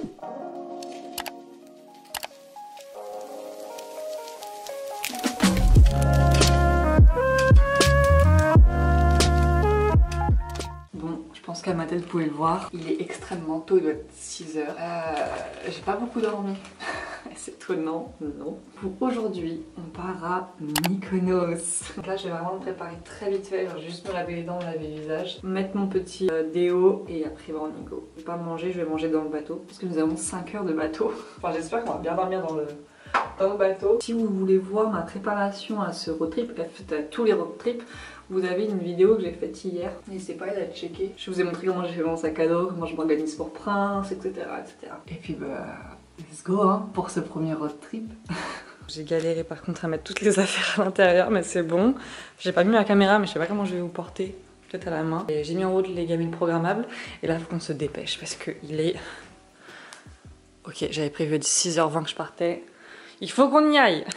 Je pense qu'à ma tête vous pouvez le voir, il est extrêmement tôt, il doit être 6h. J'ai pas beaucoup dormi, c'est étonnant, non. Pour aujourd'hui, on part à Mykonos. Donc là je vais vraiment me préparer très vite fait, je vais juste me laver les dents, me laver le visage, mettre mon petit déo et après on y go. Je vais pas manger, je vais manger dans le bateau parce que nous avons 5 heures de bateau. Enfin j'espère qu'on va bien dormir dans le bateau. Si vous voulez voir ma préparation à ce road trip, à tous les road trips, vous avez une vidéo que j'ai faite hier, n'hésitez pas à la checker. Je vous ai montré comment j'ai fait mon sac à dos, comment je m'organise pour Prince, etc. Et puis bah, let's go hein, pour ce premier road trip. J'ai galéré par contre à mettre toutes les affaires à l'intérieur, mais c'est bon. J'ai pas mis ma caméra, mais je sais pas comment je vais vous porter, peut-être à la main. J'ai mis en route les gamines programmables, et là il faut qu'on se dépêche parce qu'il est... Ok, j'avais prévu à 6h20 que je partais. Il faut qu'on y aille.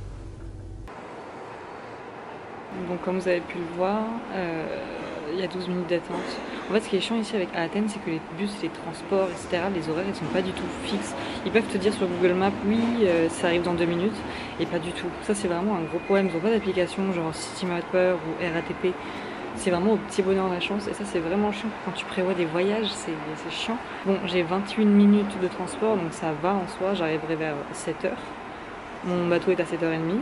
Bon, comme vous avez pu le voir, il y a 12 minutes d'attente. En fait, ce qui est chiant ici avec Athènes, c'est que les bus, les transports, etc., les horaires, ils sont pas du tout fixes. Ils peuvent te dire sur Google Maps, oui, ça arrive dans 2 minutes, et pas du tout. Ça, c'est vraiment un gros problème. Ils n'ont pas d'application genre Citymapper ou RATP. C'est vraiment au petit bonheur la chance, et ça, c'est vraiment chiant. Quand tu prévois des voyages, c'est chiant. Bon, j'ai 28 minutes de transport, donc ça va en soi. J'arriverai vers 7h. Mon bateau est à 7h30.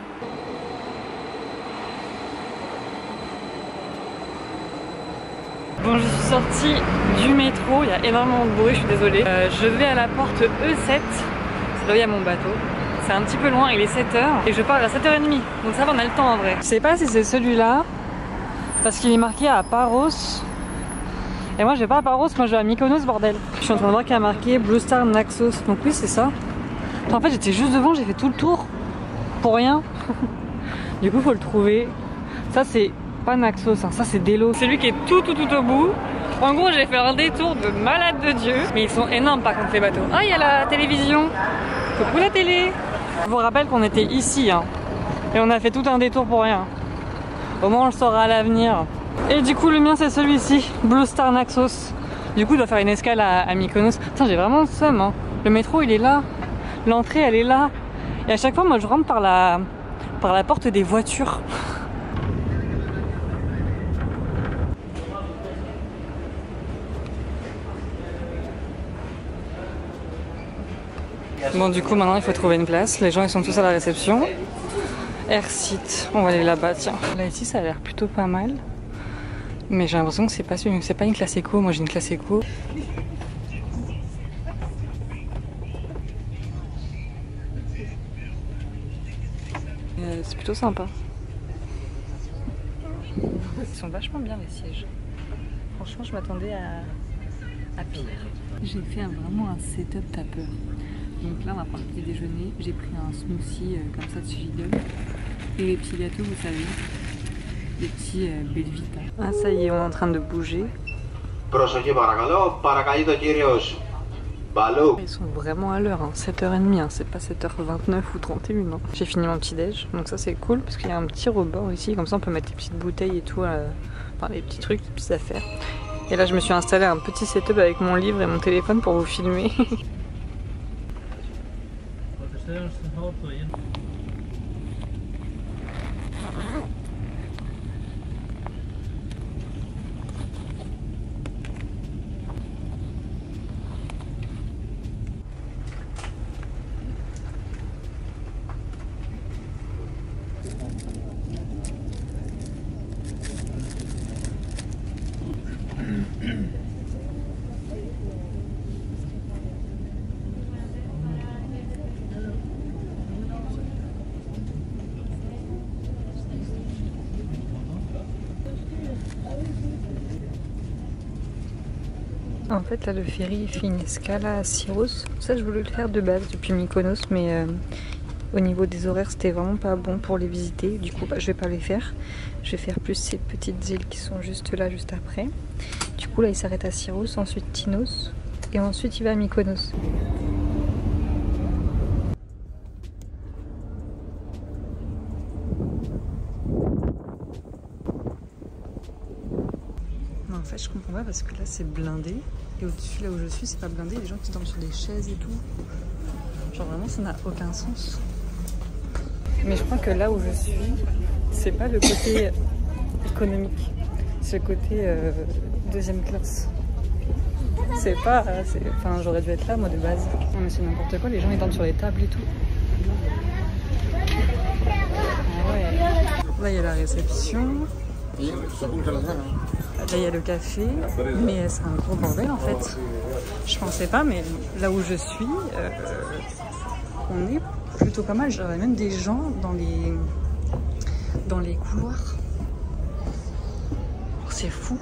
Bon, je suis sortie du métro, il y a énormément de bruit, je suis désolée. Je vais à la porte E7, c'est là où il y a mon bateau. C'est un petit peu loin, il est 7h et je pars à 7h30, donc ça va, on a le temps en vrai. Je sais pas si c'est celui-là, parce qu'il est marqué à Paros. Et moi je vais pas à Paros, moi je vais à Mykonos, bordel. Je suis en train de voir qu'il y a marqué Blue Star Naxos, donc oui c'est ça. Enfin, en fait j'étais juste devant, j'ai fait tout le tour, pour rien. Du coup faut le trouver. Ça c'est... pas Naxos, hein, ça c'est Delos. C'est lui qui est tout au bout. En gros j'ai fait un détour de malade de Dieu. Mais ils sont énormes par contre les bateaux. Ah, il y a la télévision. Coucou la télé. Je vous rappelle qu'on était ici hein, et on a fait tout un détour pour rien. Au moins on le saura à l'avenir. Et du coup le mien c'est celui-ci, Blue Star Naxos. Du coup il doit faire une escale à Mykonos. Putain, j'ai vraiment le seum hein. Le métro il est là, l'entrée elle est là. Et à chaque fois moi je rentre par la porte des voitures. Bon, du coup maintenant il faut trouver une place. Les gens ils sont tous à la réception. Airseat, on va aller là-bas, tiens. Là ici ça a l'air plutôt pas mal. Mais j'ai l'impression que c'est pas une classe éco. Moi j'ai une classe éco. C'est plutôt sympa. Ils sont vachement bien les sièges. Franchement je m'attendais à pire. J'ai fait vraiment un setup tapeur. Donc là on va prendre le petit déjeuner, j'ai pris un smoothie comme ça de chez Lidl. Et les petits gâteaux vous savez, les petits Belvita. Ah ça y est, on est en train de bouger. Ils sont vraiment à l'heure, hein. 7h30, hein. C'est pas 7h29 ou 31. Hein. J'ai fini mon petit déj, donc ça c'est cool parce qu'il y a un petit rebord ici, comme ça on peut mettre les petites bouteilles et tout, enfin les petits trucs, les petites affaires. Et là je me suis installé un petit setup avec mon livre et mon téléphone pour vous filmer. En fait là le ferry il fait une escale à Syros. Ça je voulais le faire de base depuis Mykonos, mais au niveau des horaires c'était vraiment pas bon pour les visiter. Du coup je vais pas les faire. Je vais faire plus ces petites îles qui sont juste là, juste après. Du coup là il s'arrête à Syros, ensuite Tinos et ensuite il va à Mykonos. En fait je comprends pas parce que là c'est blindé Et au-dessus, là où je suis, c'est pas blindé. Il y a des gens qui dorment sur des chaises et tout. Genre vraiment, ça n'a aucun sens. Mais je crois que là où je suis, c'est pas le côté économique. C'est le côté deuxième classe. C'est pas... Enfin, j'aurais dû être là, moi, de base. Non, mais c'est n'importe quoi. Les gens, ils dorment sur les tables et tout. Ah ouais. Là, il y a la réception. Là, il y a le café. Mais c'est un gros bordel, en fait. Je pensais pas, mais là où je suis, on est plutôt pas mal. J'aurais même des gens dans les couloirs. Oh, c'est fou.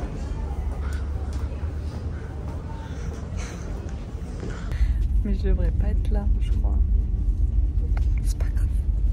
Mais je devrais pas être là, je crois. C'est pas grave.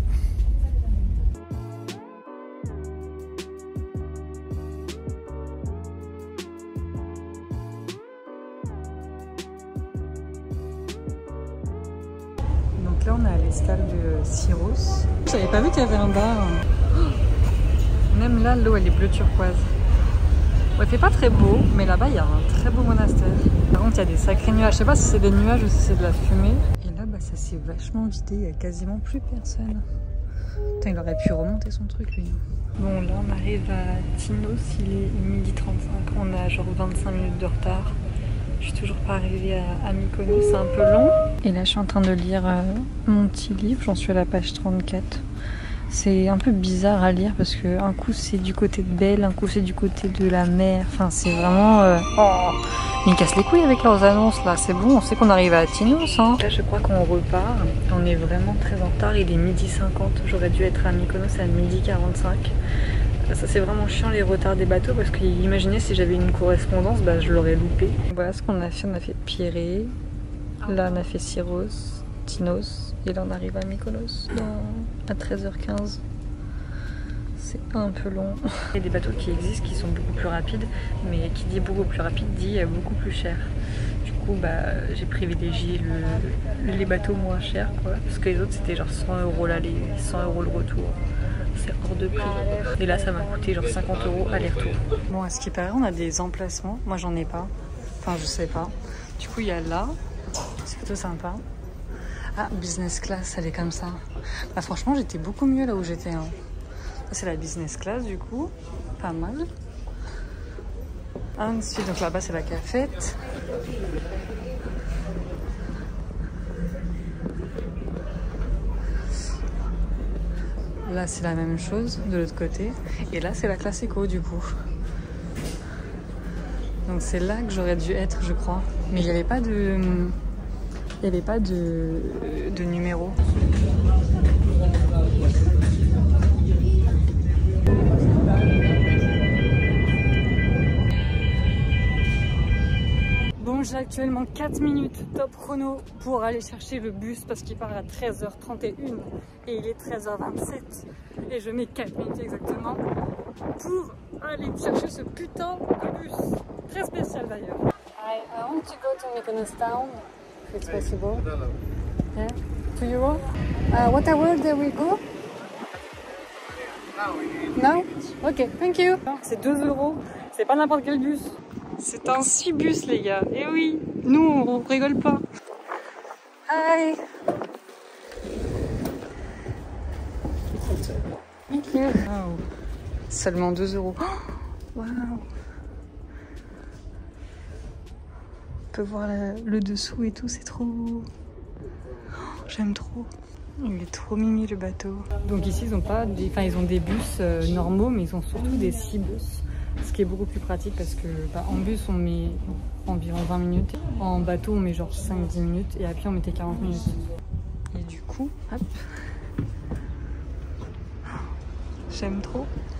Donc là, on est à l'escale de Syros. J'avais pas vu qu'il y avait un bar. Même là, l'eau, elle est bleu turquoise. Ouais, il fait pas très beau, mais là-bas, il y a un très beau monastère. Par contre, il y a des sacrés nuages. Je sais pas si c'est des nuages ou si c'est de la fumée. Et là, bah, ça s'est vachement vidé. Il y a quasiment plus personne. Putain, il aurait pu remonter son truc, lui. Bon, là, on arrive à Tinos. Il est 12h35. On a genre 25 minutes de retard. Je suis toujours pas arrivée à Mykonos. C'est un peu long. Et là, je suis en train de lire mon petit livre. J'en suis à la page 34. C'est un peu bizarre à lire parce que un coup c'est du côté de Belle, un coup c'est du côté de la mer. Enfin, c'est vraiment... Oh, ils me cassent les couilles avec leurs annonces là. C'est bon, on sait qu'on arrive à Tinos. Hein. Là, je crois qu'on repart. On est vraiment très en retard. Il est 12h50. J'aurais dû être à Mykonos à 12h45. Ça, c'est vraiment chiant les retards des bateaux parce que imaginez si j'avais une correspondance, bah, je l'aurais loupé. Voilà ce qu'on a fait. On a fait Pirée. Là, on a fait Syros, Tinos. Et là, on arrive à Mykonos à 13h15. C'est un peu long. Il y a des bateaux qui existent qui sont beaucoup plus rapides, mais qui dit beaucoup plus rapide dit beaucoup plus cher. Du coup, bah, j'ai privilégié les bateaux moins chers, quoi, parce que les autres c'était genre 100 € l'aller, 100 € le retour. C'est hors de prix. Et là, ça m'a coûté genre 50 € aller-retour. Bon, à ce qui paraît, on a des emplacements. Moi, j'en ai pas. Enfin, je sais pas. Du coup, il y a là. C'est plutôt sympa. Ah, business class, elle est comme ça. Bah franchement, j'étais beaucoup mieux là où j'étais. Hein. C'est la business class du coup, pas mal. Ensuite, donc là-bas c'est la cafette. Là c'est la même chose de l'autre côté. Et là c'est la classe éco du coup. Donc c'est là que j'aurais dû être, je crois. Mais il n'y avait pas de... Il n'y avait pas de numéro. Bon, j'ai actuellement 4 minutes top chrono pour aller chercher le bus parce qu'il part à 13h31 et il est 13h27. Et je mets 4 minutes exactement pour aller chercher ce putain de bus. Très spécial d'ailleurs. I want to go to Mykonos town. If it's possible. Yeah. 2 euros. What hour do we go? No? Ok, thank you. C'est 2 euros. C'est pas n'importe quel bus. C'est un 6 bus, les gars. Et oui, nous, on rigole pas. Hi. Thank you. Wow. Seulement 2 euros. Oh, wow. On peut voir le dessous et tout, c'est trop beau. Oh, j'aime trop. Il est trop mimi le bateau. Donc ici ils ont pas des... Enfin ils ont des bus normaux, mais ils ont surtout des 6 bus. Ce qui est beaucoup plus pratique parce que en bus on met environ 20 minutes. En bateau on met genre 5-10 minutes et à pied on mettait 40 minutes. Et du coup, hop. J'aime trop.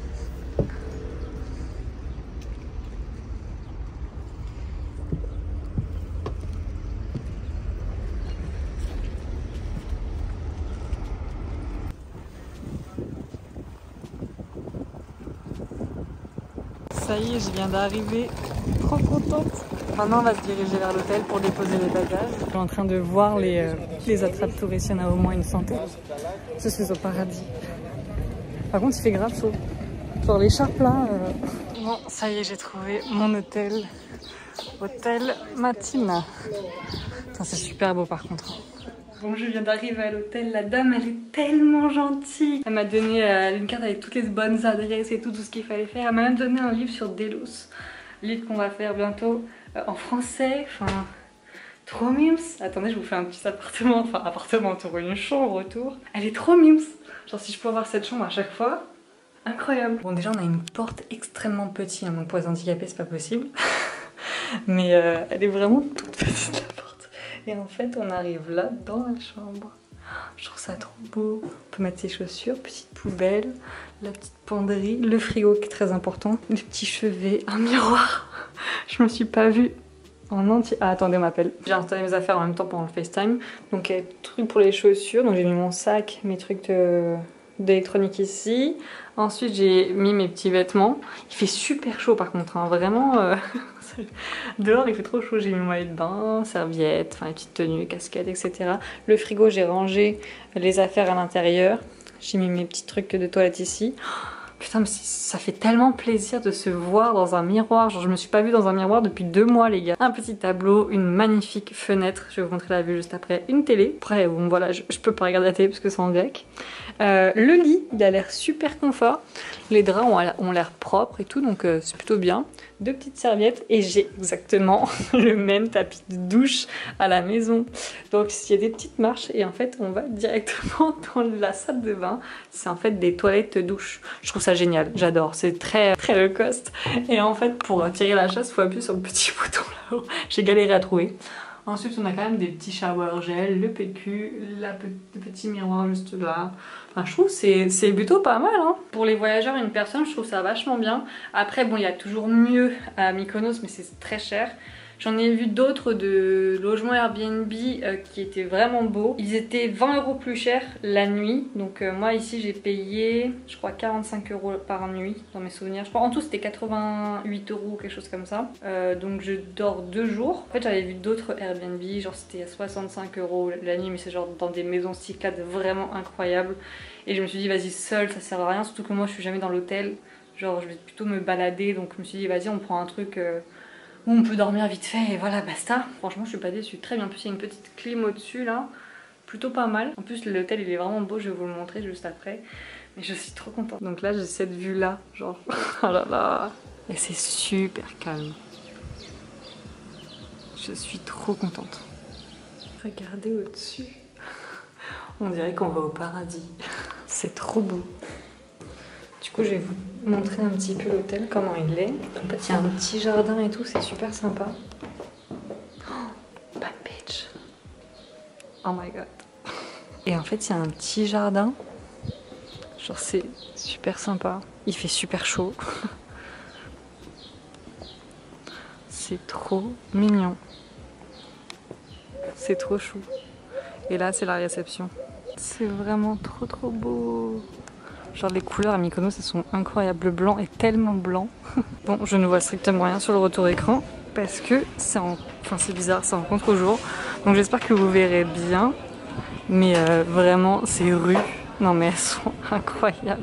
Ça y est, je viens d'arriver. Trop contente. Maintenant, on va se diriger vers l'hôtel pour déposer les bagages. Je suis en train de voir les attrapes touristes. Il y en a au moins une centaine. Je suis au paradis. Par contre, il fait grave chaud. Genre l'écharpe là. Bon, ça y est, j'ai trouvé mon hôtel. Hôtel Matina. C'est super beau par contre. Bon, je viens d'arriver à l'hôtel, la dame elle est tellement gentille. Elle m'a donné une carte avec toutes les bonnes adresses et tout ce qu'il fallait faire. Elle m'a même donné un livre sur Delos, livre qu'on va faire bientôt en français. Enfin, trop mimes. Attendez, je vous fais un petit appartement, enfin appartement autour, une chambre autour. Elle est trop mimes. Genre si je peux avoir cette chambre à chaque fois, incroyable. Bon déjà on a une porte extrêmement petite, hein, donc pour les handicapés c'est pas possible. Mais elle est vraiment toute petite la porte. Et en fait, on arrive là dans la chambre. Je trouve ça trop beau. On peut mettre ses chaussures, petite poubelle, la petite penderie, le frigo qui est très important, les petits chevets, un miroir. Je me suis pas vue en entier. Ah, attendez, on m'appelle. J'ai installé mes affaires en même temps pendant le FaceTime. Donc, il y a des trucs pour les chaussures. Donc, j'ai mis mon sac, mes trucs d'électronique ici. Ensuite, j'ai mis mes petits vêtements. Il fait super chaud par contre, hein. Vraiment. Dehors il fait trop chaud, j'ai mis mon maillot de bain, serviette, enfin les petites tenues, casquettes, etc. Le frigo, j'ai rangé les affaires à l'intérieur. J'ai mis mes petits trucs de toilette ici. Putain, mais ça fait tellement plaisir de se voir dans un miroir. Genre, je me suis pas vue dans un miroir depuis 2 mois, les gars. Un petit tableau, une magnifique fenêtre. Je vais vous montrer la vue juste après. Une télé. Après, bon, voilà, je peux pas regarder la télé parce que c'est en grec. Le lit, il a l'air super confort. Les draps ont l'air propres et tout, donc c'est plutôt bien. 2 petites serviettes et j'ai exactement le même tapis de douche à la maison. Donc il y a des petites marches et en fait on va directement dans la salle de bain. C'est en fait des toilettes douche. Je trouve ça génial, j'adore. C'est très très low cost. Et en fait pour tirer la chasse, il faut appuyer sur le petit bouton là-haut. J'ai galéré à trouver. Ensuite, on a quand même des petits shower gel, le PQ, le petit miroir juste là. Enfin, je trouve que c'est plutôt pas mal. Hein. Pour les voyageurs, une personne, je trouve ça vachement bien. Après, bon, il y a toujours mieux à Mykonos, mais c'est très cher. J'en ai vu d'autres de logements Airbnb qui étaient vraiment beaux. Ils étaient 20 € plus chers la nuit. Donc moi ici j'ai payé je crois 45 € par nuit dans mes souvenirs. Je crois en tout c'était 88 € ou quelque chose comme ça. Donc je dors 2 jours. En fait j'avais vu d'autres Airbnb, genre c'était à 65 € la nuit, mais c'est genre dans des maisons cyclades vraiment incroyables. Et je me suis dit vas-y seule ça sert à rien, surtout que moi je suis jamais dans l'hôtel. Genre je vais plutôt me balader, donc je me suis dit vas-y on prend un truc... où on peut dormir vite fait et voilà basta. Franchement je suis pas déçue, très bien. En plus il y a une petite clim au dessus là, plutôt pas mal. En plus l'hôtel il est vraiment beau, je vais vous le montrer juste après. Mais je suis trop contente. Donc là j'ai cette vue là, genre oh là là. Et c'est super calme. Je suis trop contente. Regardez au dessus. On dirait qu'on va au paradis. C'est trop beau. Du coup je vais vous montrer un petit peu l'hôtel, comment il est. En fait il y a un petit jardin et tout, c'est super sympa. Oh, bad bitch. Oh my god. Et en fait il y a un petit jardin. Genre c'est super sympa. Il fait super chaud. C'est trop mignon. C'est trop chou. Et là c'est la réception. C'est vraiment trop beau. Genre les couleurs à Mykonos elles sont incroyables, le blanc est tellement blanc. Bon je ne vois strictement rien sur le retour écran parce que c'est c'est bizarre, c'est en contre-jour. Donc j'espère que vous verrez bien. Mais vraiment ces rues, non mais elles sont incroyables.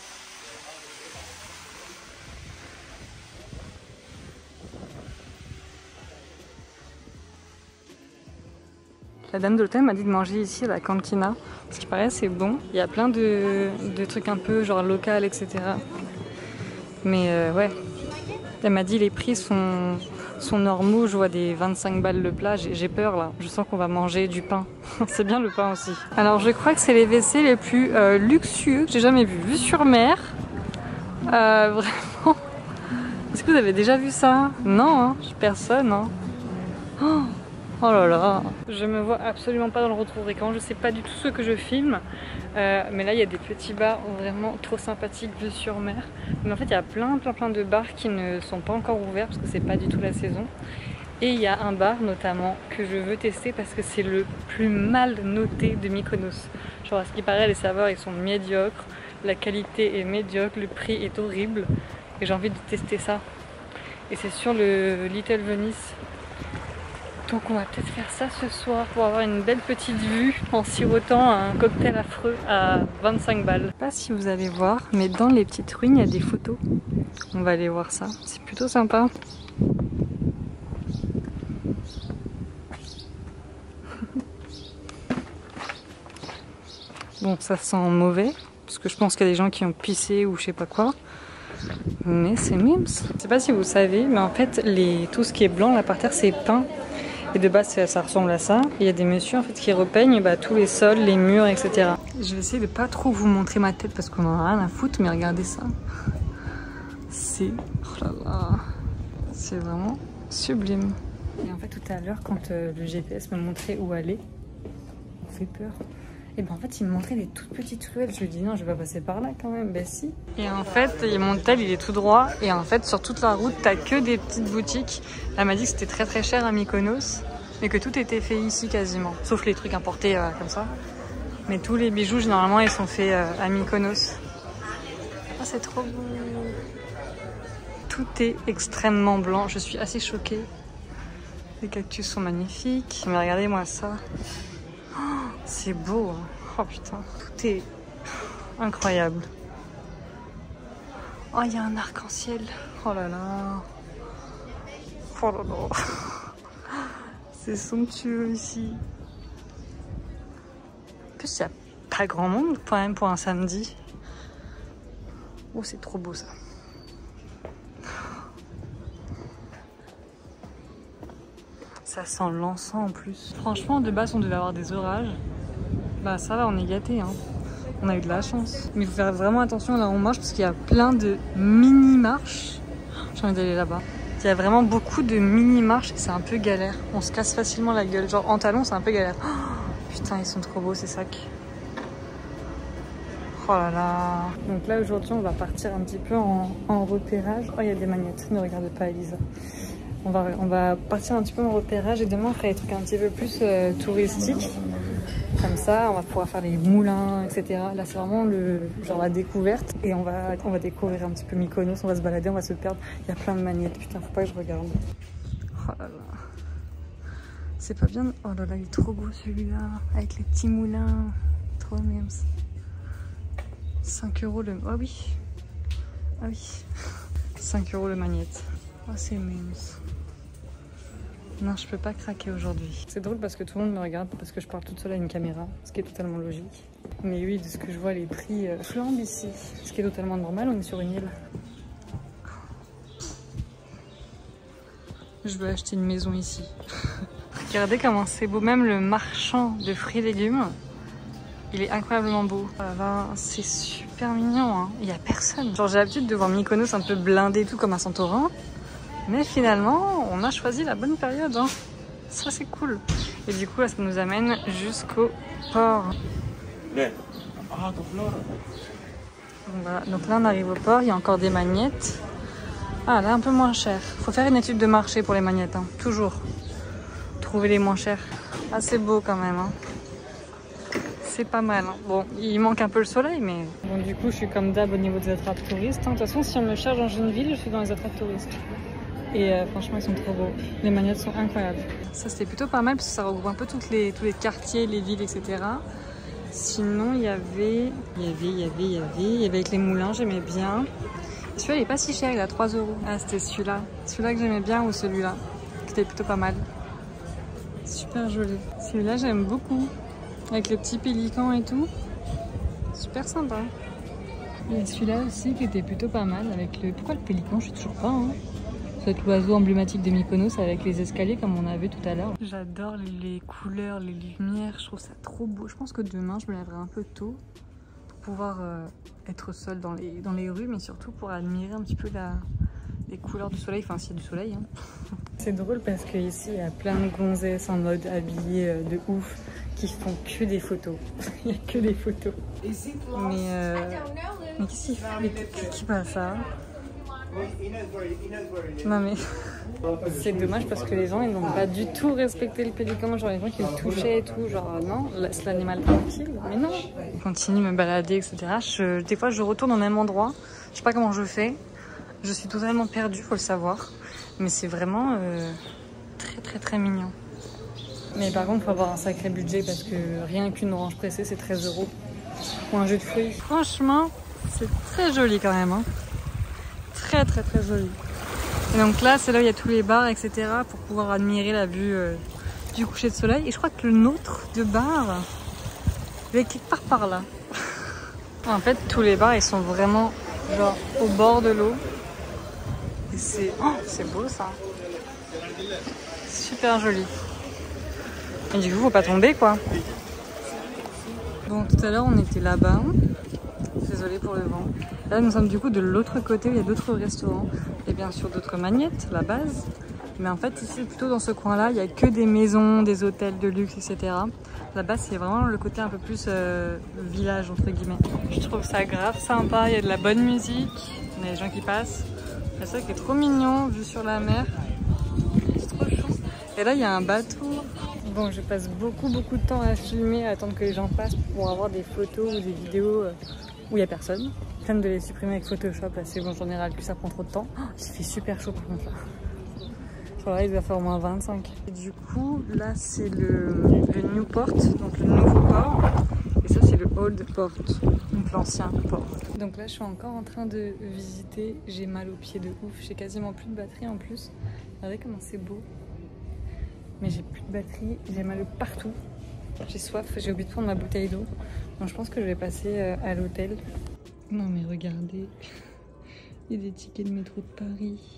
La dame de l'hôtel m'a dit de manger ici à la cantina. Ce qui paraît c'est bon. Il y a plein de trucs un peu genre local, etc. Mais ouais. Elle m'a dit les prix sont normaux. Je vois des 25 balles le plat. J'ai peur là. Je sens qu'on va manger du pain. C'est bien le pain aussi. Alors je crois que c'est les WC les plus luxueux que j'ai jamais vus. Vue sur mer. Vraiment. Est-ce que vous avez déjà vu ça? Non, hein, personne. Hein. Oh là là, je me vois absolument pas dans le retour écran, je sais pas du tout ce que je filme. Mais là il y a des petits bars vraiment trop sympathiques, vue sur mer. Mais en fait il y a plein de bars qui ne sont pas encore ouverts parce que c'est pas du tout la saison. Et il y a un bar notamment que je veux tester parce que c'est le plus mal noté de Mykonos. Genre à ce qui paraît les serveurs ils sont médiocres, la qualité est médiocre, le prix est horrible. Et j'ai envie de tester ça. Et c'est sur le Little Venice. Donc on va peut-être faire ça ce soir pour avoir une belle petite vue en sirotant un cocktail affreux à 25 balles. Je sais pas si vous allez voir, mais dans les petites ruines il y a des photos. On va aller voir ça, c'est plutôt sympa. Bon, ça sent mauvais, parce que je pense qu'il y a des gens qui ont pissé ou je sais pas quoi. Mais c'est mimes. Je sais pas si vous savez, mais en fait, tout ce qui est blanc là par terre, c'est peint. Et de base, ça ressemble à ça. Il y a des messieurs en fait qui repeignent tous les sols, les murs, etc. Je vais essayer de pas trop vous montrer ma tête parce qu'on en a rien à foutre, mais regardez ça. C'est... Oh là là. C'est vraiment sublime. Et en fait, tout à l'heure, quand le GPS me montrait où aller, on fait peur. Et ben en fait, il me montrait des toutes petites ruelles. Je lui dis non, je vais pas passer par là quand même. Ben si. Et en fait, mon tel, il est tout droit. Et en fait, sur toute la route, t'as que des petites boutiques. Elle m'a dit que c'était très très cher à Mykonos, mais que tout était fait ici quasiment, sauf les trucs importés comme ça. Mais tous les bijoux, généralement, ils sont faits à Mykonos. Ah, c'est trop beau. Tout est extrêmement blanc. Je suis assez choquée. Les cactus sont magnifiques. Mais regardez-moi ça. C'est beau, hein. Oh putain, tout est incroyable. Oh, il y a un arc-en-ciel. Oh là là. Oh là là. C'est somptueux ici. En plus, il n'y a pas grand monde quand même pour un samedi. Oh, c'est trop beau ça. Ça sent l'encens en plus. Franchement, de base, on devait avoir des orages. Bah ça va, on est gâtés, hein. On a eu de la chance. Mais il faut faire vraiment attention là où on marche parce qu'il y a plein de mini-marches. J'ai envie d'aller là-bas. Il y a vraiment beaucoup de mini-marches et c'est un peu galère. On se casse facilement la gueule. Genre en talons, c'est un peu galère. Oh, putain, ils sont trop beaux ces sacs. Oh là là. Donc là, aujourd'hui, on va partir un petit peu en repérage. Oh, il y a des magnettes. Ne regarde pas, Elisa. On va partir un petit peu en repérage et demain on fera des trucs un petit peu plus touristiques. Comme ça, on va pouvoir faire les moulins, etc. Là, c'est vraiment genre la découverte. Et on va découvrir un petit peu Mykonos, on va se balader, on va se perdre. Il y a plein de magnettes. Putain, faut pas que je regarde. Oh là là. C'est pas bien. Oh là là, il est trop beau celui-là. Avec les petits moulins. Trop mimes. 5 € le... Ah oui. Ah oui. 5 € le magnète. Oh, c'est mimes. Non, je peux pas craquer aujourd'hui. C'est drôle parce que tout le monde me regarde parce que je parle toute seule à une caméra, ce qui est totalement logique. Mais oui, de ce que je vois, les prix flambent ici, ce qui est totalement normal, on est sur une île. Je veux acheter une maison ici. Regardez comment c'est beau, même le marchand de fruits et légumes, il est incroyablement beau. Voilà, c'est super mignon, hein. Il y a personne. Genre j'ai l'habitude de voir Mykonos un peu blindé et tout comme à Santorin. Mais finalement, on a choisi la bonne période, hein. Ça c'est cool. Et du coup, là, ça nous amène jusqu'au port. Donc, voilà. Donc là, on arrive au port, il y a encore des magnettes. Ah, là, un peu moins cher. Faut faire une étude de marché pour les magnettes, hein. Toujours. Trouver les moins chers. Ah, c'est beau quand même, hein. C'est pas mal, hein. Bon, il manque un peu le soleil, mais... Bon, du coup, je suis comme d'hab au niveau des attrapes touristes, hein. De toute façon, si on me charge dans une ville, je suis dans les attrapes touristes. Et franchement, ils sont trop beaux. Les magnettes sont incroyables. Ça, c'était plutôt pas mal parce que ça regroupe un peu tous les quartiers, les villes, etc. Sinon, il y avait avec les moulins, j'aimais bien. Celui-là, il est pas si cher, il a 3 €. Ah, c'était celui-là. Celui-là que j'aimais bien ou celui-là, qui était plutôt pas mal. Super joli. Celui-là, j'aime beaucoup. Avec le petit pélican et tout. Super sympa. Il y a celui-là aussi qui était plutôt pas mal. Avec le... Pourquoi le pélican? Je sais toujours pas, hein. C'est l'oiseau emblématique de Mykonos avec les escaliers comme on a vu tout à l'heure. J'adore les couleurs, les lumières, je trouve ça trop beau. Je pense que demain je me lèverai un peu tôt pour pouvoir être seule dans les rues, mais surtout pour admirer un petit peu les couleurs du soleil, enfin s'il y a du soleil, hein. C'est drôle parce qu'ici il y a plein de gonzesses en mode habillées de ouf qui font que des photos. Il n'y a que des photos. Mais qu'est-ce qu'il fait? Qui parle ça? Non mais c'est dommage parce que les gens ils n'ont pas du tout respecté le pélican, genre les gens qui le touchaient et tout, genre non, c'est l'animal tranquille, mais non. Je continue de me balader, etc. Des fois je retourne au même endroit, je sais pas comment je fais, je suis totalement perdue, faut le savoir, mais c'est vraiment très très très mignon. Mais par contre il faut avoir un sacré budget parce que rien qu'une orange pressée c'est 13 € ou un jus de fruits. Franchement c'est très joli quand même, hein. Très très très joli. Et donc là c'est là où il y a tous les bars, etc. pour pouvoir admirer la vue du coucher de soleil. Et je crois que le nôtre de bar Il est quelque part par là. En fait, tous les bars, ils sont vraiment genre au bord de l'eau. Et c'est beau ça. Super joli. Et du coup, faut pas tomber quoi. Bon, tout à l'heure, on était là-bas. Désolée pour le vent. Là, nous sommes du coup de l'autre côté où il y a d'autres restaurants. Et bien sûr, d'autres magnettes, la base. Mais en fait, ici, plutôt dans ce coin-là, il n'y a que des maisons, des hôtels de luxe, etc. Là-bas, c'est vraiment le côté un peu plus village, entre guillemets. Je trouve ça grave sympa. Il y a de la bonne musique. Il y a des gens qui passent. C'est ça qui est trop mignon, vu sur la mer. C'est trop chou. Et là, il y a un bateau. Bon, je passe beaucoup de temps à filmer, à attendre que les gens passent pour avoir des photos ou des vidéos où il n'y a personne. Plein de les supprimer avec Photoshop, là c'est bon, j'en ai ras le cul, ça prend trop de temps. Oh, il fait super chaud par contre là. Genre là, il doit faire au moins 25. Et du coup, là c'est le Newport, donc le nouveau port. Et ça c'est le Old Port, donc l'ancien port. Donc là je suis encore en train de visiter, j'ai mal aux pieds de ouf, j'ai quasiment plus de batterie en plus. Regardez comment c'est beau. Mais j'ai plus de batterie, j'ai mal partout. J'ai soif, j'ai oublié de prendre ma bouteille d'eau. Donc je pense que je vais passer à l'hôtel. Non mais regardez, il y a des tickets de métro de Paris.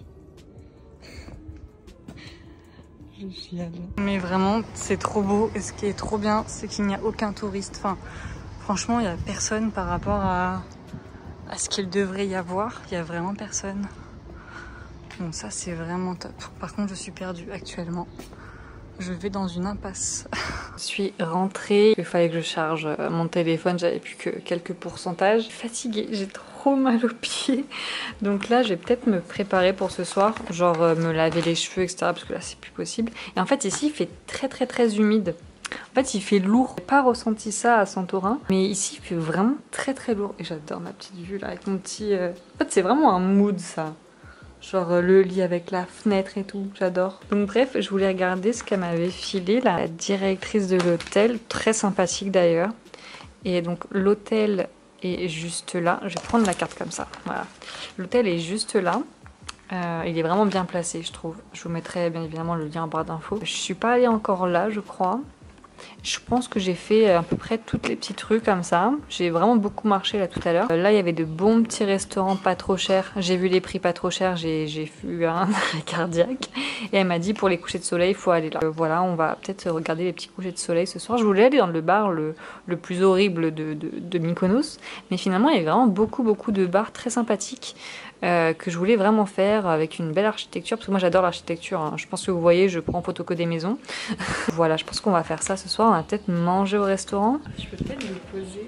Je chiale. Mais vraiment, c'est trop beau. Et ce qui est trop bien, c'est qu'il n'y a aucun touriste. Enfin, franchement, il n'y a personne par rapport à ce qu'il devrait y avoir. Il n'y a vraiment personne. Bon, ça c'est vraiment top. Par contre, je suis perdue actuellement. Je vais dans une impasse. Je suis rentrée. Il fallait que je charge mon téléphone. J'avais plus que quelques pourcentages. Je suis fatiguée. J'ai trop mal aux pieds. Donc là, je vais peut-être me préparer pour ce soir. Genre me laver les cheveux, etc. Parce que là, c'est plus possible. Et en fait, ici, il fait très humide. En fait, il fait lourd. J'ai pas ressenti ça à Santorin. Mais ici, il fait vraiment très lourd. Et j'adore ma petite vue là avec mon petit... En fait, c'est vraiment un mood ça. Genre le lit avec la fenêtre et tout, j'adore. Donc bref, je voulais regarder ce qu'elle m'avait filé, la directrice de l'hôtel, très sympathique d'ailleurs. Et donc l'hôtel est juste là, je vais prendre la carte comme ça, voilà. L'hôtel est juste là, il est vraiment bien placé je trouve. Je vous mettrai bien évidemment le lien en barre d'infos. Je suis pas allée encore là je crois. Je pense que j'ai fait à peu près toutes les petites rues comme ça. J'ai vraiment beaucoup marché là tout à l'heure. Là il y avait de bons petits restaurants pas trop chers. J'ai vu les prix pas trop chers, j'ai eu un arrêt cardiaque. Et elle m'a dit pour les couchers de soleil il faut aller là. Voilà, on va peut-être regarder les petits couchers de soleil ce soir. Je voulais aller dans le bar le plus horrible de Mykonos. Mais finalement il y avait vraiment beaucoup de bars très sympathiques. Que je voulais vraiment faire avec une belle architecture parce que moi j'adore l'architecture hein. Je pense que vous voyez je prends photo que des maisons. Voilà, je pense qu'on va faire ça ce soir, on va peut-être manger au restaurant. Je peux peut-être me poser.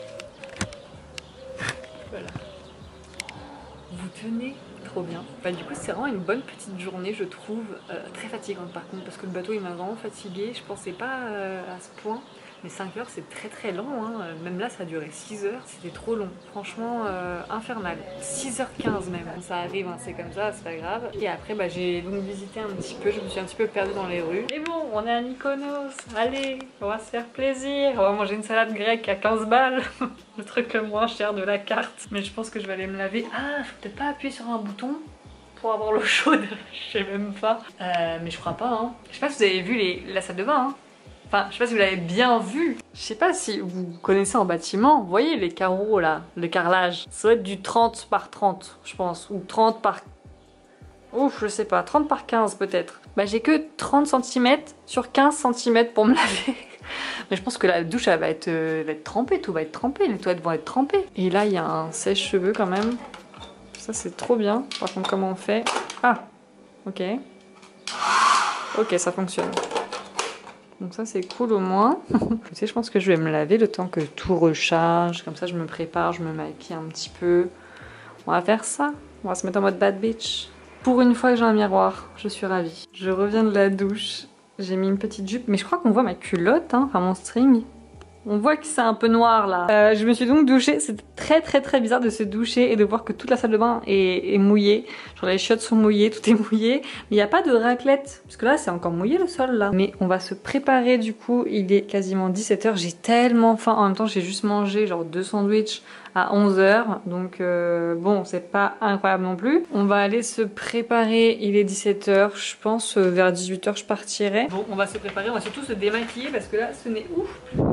Voilà. Vous tenez trop bien. Bah, du coup c'est vraiment une bonne petite journée je trouve, très fatigante par contre parce que le bateau il m'a vraiment fatiguée. Je pensais pas à ce point. Mais 5 heures c'est très long, hein. Même là ça a duré 6 heures, c'était trop long, franchement infernal. 6h15 même, ça arrive, hein, c'est comme ça, c'est pas grave. Et après bah, j'ai donc visité un petit peu, je me suis un petit peu perdue dans les rues. Mais bon, on est à Mykonos, allez, on va se faire plaisir, on va manger une salade grecque à 15 balles. Le truc le moins cher de la carte. Mais je pense que je vais aller me laver. Ah, je peux peut-être pas appuyer sur un bouton pour avoir l'eau chaude, je sais même pas. Mais je crois pas, hein. Je sais pas si vous avez vu la salle de bain, hein. Enfin, je sais pas si vous l'avez bien vu. Je sais pas si vous connaissez en bâtiment. Vous voyez les carreaux là, le carrelage. Ça doit être du 30 par 30, je pense. Ou 30 par... Ouf, je sais pas. 30 par 15 peut-être. Bah j'ai que 30 cm sur 15 cm pour me laver. Mais je pense que la douche elle va être trempée. Tout va être trempé. Les toilettes vont être trempées. Et là, il y a un sèche-cheveux quand même. Ça, c'est trop bien. Par contre, comment on fait? Ah, ok. Ok, ça fonctionne. Donc ça c'est cool au moins. Écoutez, je pense que je vais me laver le temps que tout recharge. Comme ça je me prépare, je me maquille un petit peu. On va faire ça. On va se mettre en mode bad bitch. Pour une fois que j'ai un miroir, je suis ravie. Je reviens de la douche. J'ai mis une petite jupe. Mais je crois qu'on voit ma culotte, hein, enfin mon string. On voit que c'est un peu noir là. Je me suis donc douchée. C'est très bizarre de se doucher et de voir que toute la salle de bain est mouillée. Genre les chiottes sont mouillées, tout est mouillé. Mais il n'y a pas de raclette. Parce que là c'est encore mouillé le sol là. Mais on va se préparer du coup. Il est quasiment 17 h. J'ai tellement faim. En même temps j'ai juste mangé genre 2 sandwichs à 11 h. Donc bon c'est pas incroyable non plus. On va aller se préparer. Il est 17 h. Je pense vers 18 h je partirai. Bon on va se préparer. On va surtout se démaquiller parce que là ce n'est ouf plus possible.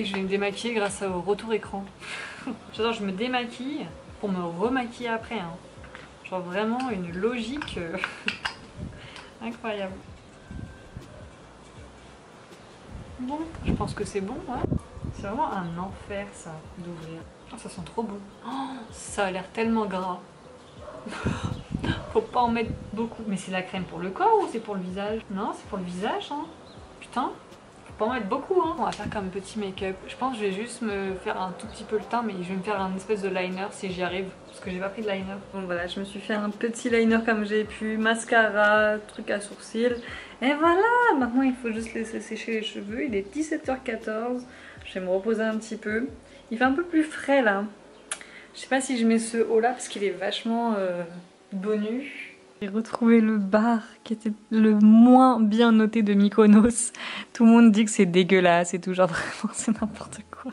Et je vais me démaquiller grâce au retour écran. J'adore, je me démaquille pour me remaquiller après. Hein. Genre vraiment une logique incroyable. Bon, je pense que c'est bon. Hein. C'est vraiment un enfer ça d'ouvrir. Oh, ça sent trop bon. Oh, ça a l'air tellement gras. Faut pas en mettre beaucoup. Mais c'est la crème pour le corps ou c'est pour le visage? Non, c'est pour le visage. Hein. Putain. Faut pas en mettre beaucoup. Hein. On va faire comme petit make-up. Je pense que je vais juste me faire un tout petit peu le teint, mais je vais me faire un espèce de liner si j'y arrive. Parce que j'ai pas pris de liner. Donc voilà, je me suis fait un petit liner comme j'ai pu. Mascara, truc à sourcils. Et voilà. Maintenant il faut juste laisser sécher les cheveux. Il est 17h14. Je vais me reposer un petit peu. Il fait un peu plus frais là. Je sais pas si je mets ce haut là parce qu'il est vachement bonu. J'ai retrouvé le bar qui était le moins bien noté de Mykonos. Tout le monde dit que c'est dégueulasse et tout, genre vraiment c'est n'importe quoi.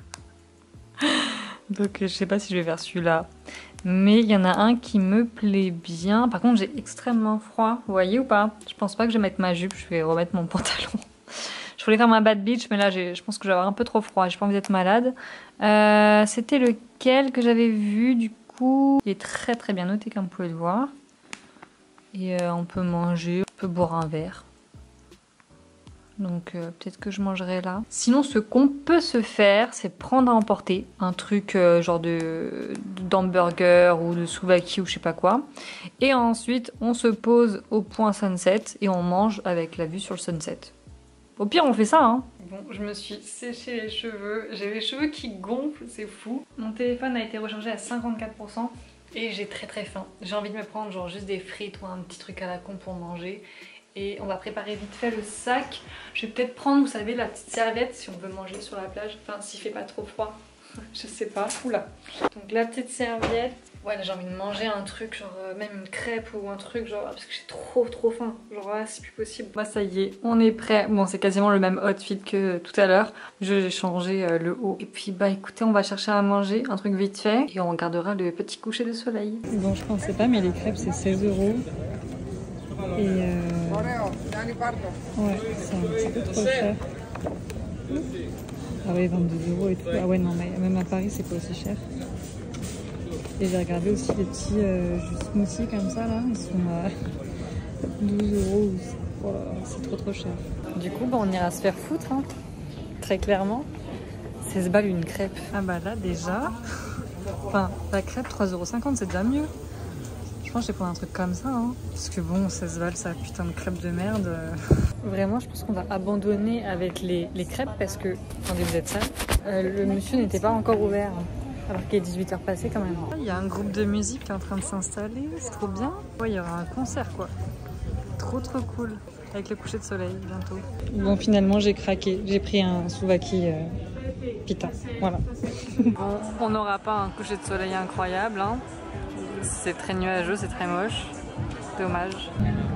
Donc je sais pas si je vais faire celui-là. Mais il y en a un qui me plaît bien. Par contre j'ai extrêmement froid, vous voyez ou pas? Je pense pas que je vais mettre ma jupe, je vais remettre mon pantalon. Je voulais faire ma bad beach, mais là je pense que je vais avoir un peu trop froid. J'ai pas envie d'être malade. C'était lequel que j'avais vu du coup? Il est très très bien noté comme vous pouvez le voir. Et on peut manger, on peut boire un verre. Donc peut-être que je mangerai là. Sinon ce qu'on peut se faire, c'est prendre à emporter un truc genre d'hamburger ou de souvlaki ou je sais pas quoi. Et ensuite on se pose au point sunset et on mange avec la vue sur le sunset. Au pire on fait ça hein. Bon, je me suis séché les cheveux, j'ai les cheveux qui gonflent, c'est fou. Mon téléphone a été rechargé à 54% et j'ai très très faim. J'ai envie de me prendre genre juste des frites ou un petit truc à la con pour manger. Et on va préparer vite fait le sac. Je vais peut-être prendre, vous savez, la petite serviette si on veut manger sur la plage. Enfin, s'il fait pas trop froid. Je sais pas. Oula. Donc la petite serviette. Ouais, là j'ai envie de manger un truc, genre même une crêpe ou un truc, genre parce que j'ai trop faim. Genre là, c'est plus possible. Bah ça y est, on est prêt. Bon, c'est quasiment le même outfit que tout à l'heure. J'ai changé le haut. Et puis bah écoutez, on va chercher à manger un truc vite fait. Et on regardera le petit coucher de soleil. Bon, je pensais pas, mais les crêpes c'est 16 €. Et ouais, c'est un peu trop cher. Ah ouais, 22 € et tout. Ah ouais, non, mais même à Paris, c'est pas aussi cher. Et j'ai regardé aussi des petits smoothies comme ça, là. Ils sont à 12 €. Voilà, c'est trop cher. Du coup, bah, on ira se faire foutre, hein. Très clairement. 16 balles une crêpe. Ah bah là, déjà. Enfin, la crêpe, 3,50 €, c'est déjà mieux. Je pense que je vais prendre un truc comme ça, hein. Parce que bon, 16 balles, ça putain de crêpe de merde. Vraiment, je pense qu'on va abandonner avec les crêpes parce que, attendez, vous êtes sale, le monsieur n'était pas encore ouvert. Alors qu'il est 18 h passé quand même. Il y a un groupe de musique qui est en train de s'installer, c'est trop bien. Ouais, il y aura un concert quoi. Trop cool. Avec le coucher de soleil bientôt. Bon, finalement, j'ai craqué. J'ai pris un souvlaki pita. Voilà. Bon, on n'aura pas un coucher de soleil incroyable, hein. C'est très nuageux, c'est très moche. Dommage.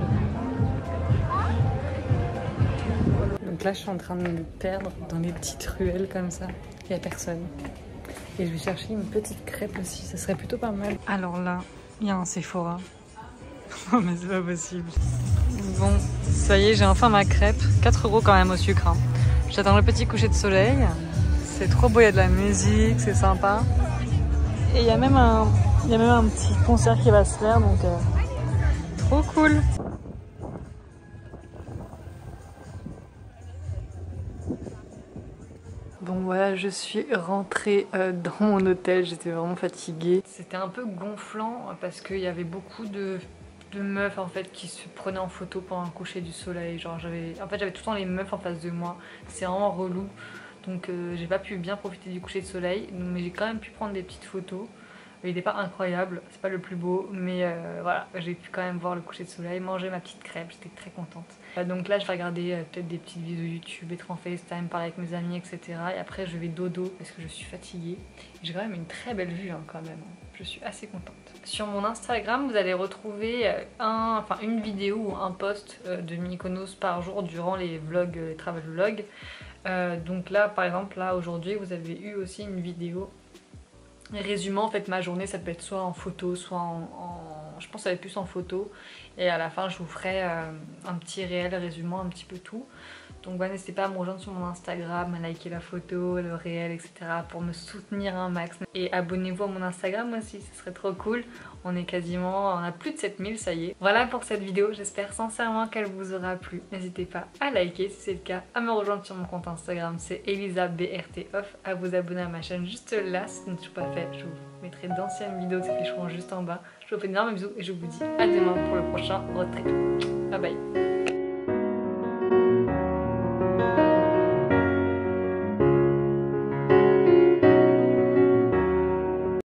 Donc là, je suis en train de me perdre dans les petites ruelles comme ça. Il n'y a personne. Et je vais chercher une petite crêpe aussi, ça serait plutôt pas mal. Alors là, il y a un Sephora. Non mais c'est pas possible. Bon, ça y est, j'ai enfin ma crêpe. 4 € quand même au sucre. Hein. J'attends le petit coucher de soleil. C'est trop beau, il y a de la musique, c'est sympa. Et il y a même un petit concert qui va se faire, donc trop cool. Bon voilà, je suis rentrée dans mon hôtel, j'étais vraiment fatiguée. C'était un peu gonflant parce qu'il y avait beaucoup de meufs en fait qui se prenaient en photo pendant le coucher du soleil. Genre j'avais tout le temps les meufs en face de moi, c'est vraiment relou. Donc j'ai pas pu bien profiter du coucher de soleil, mais j'ai quand même pu prendre des petites photos. Il n'était pas incroyable, c'est pas le plus beau, mais voilà, j'ai pu quand même voir le coucher de soleil, manger ma petite crêpe, j'étais très contente. Donc là je vais regarder peut-être des petites vidéos YouTube, être en FaceTime, parler avec mes amis, etc. Et après je vais dodo parce que je suis fatiguée. J'ai quand même une très belle vue hein, quand même, je suis assez contente. Sur mon Instagram vous allez retrouver une vidéo ou un post de Mykonos par jour durant les vlogs, les travel vlogs. Donc là par exemple, là aujourd'hui vous avez eu aussi une vidéo résumant en fait ma journée, ça peut être soit en photo, soit je pense que ça va être plus en photo. Et à la fin je vous ferai un petit réel résumant un petit peu tout. Donc voilà, n'hésitez pas à me rejoindre sur mon Instagram, à liker la photo, le réel, etc. pour me soutenir un max. Et abonnez-vous à mon Instagram aussi, ce serait trop cool. On a plus de 7000, ça y est. Voilà pour cette vidéo, j'espère sincèrement qu'elle vous aura plu. N'hésitez pas à liker si c'est le cas, à me rejoindre sur mon compte Instagram, c'est ElisaBRTOff, à vous abonner à ma chaîne juste là si ce n'est toujours pas fait. Je vous mettrai d'anciennes vidéos qui seront juste en bas. Je vous fais d'énormes bisous et je vous dis à demain pour le prochain road trip. Bye bye.